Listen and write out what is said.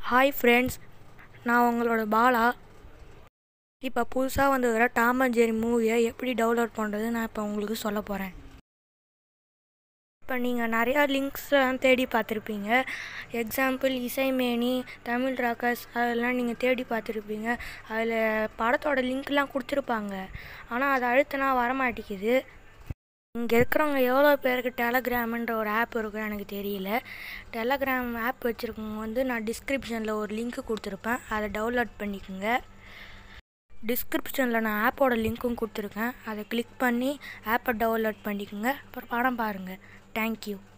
Hi friends, நான் உங்களோட பாலா. இப்போ புதுசாக வந்ததில் டாம் அண்ட் ஜெர்ரி மூவியை எப்படி டவுன்லோட் பண்ணுறது நான் இப்போ உங்களுக்கு சொல்ல போகிறேன். இப்போ நீங்கள் நிறையா லிங்க்ஸ்லாம் தேடி பார்த்துருப்பீங்க. எக்ஸாம்பிள் இசைமேனி, தமிழ் ராக்கர்ஸ் அதெல்லாம் நீங்கள் தேடி பார்த்துருப்பீங்க. அதில் படத்தோட லிங்க்லாம் கொடுத்துருப்பாங்க. ஆனால் அதை அழுத்தினா வரமாட்டேங்குது. இங்கே இருக்கிறவங்க எவ்வளோ பேருக்கு டெலகிராம்ன்ற ஒரு ஆப் இருக்குன்னு எனக்கு தெரியல. டெலகிராம் ஆப் வச்சுருக்கவங்க நான் டிஸ்கிரிப்ஷனில் ஒரு லிங்க் கொடுத்துருப்பேன், அதை டவுன்லோட் பண்ணிக்கோங்க. டிஸ்கிரிப்ஷனில் நான் ஆப்போட லிங்க்கும் கொடுத்துருக்கேன், அதை கிளிக் பண்ணி ஆப்பை டவுன்லோட் பண்ணிக்கோங்க. அப்புறம் படம் பாருங்கள். தேங்க்யூ.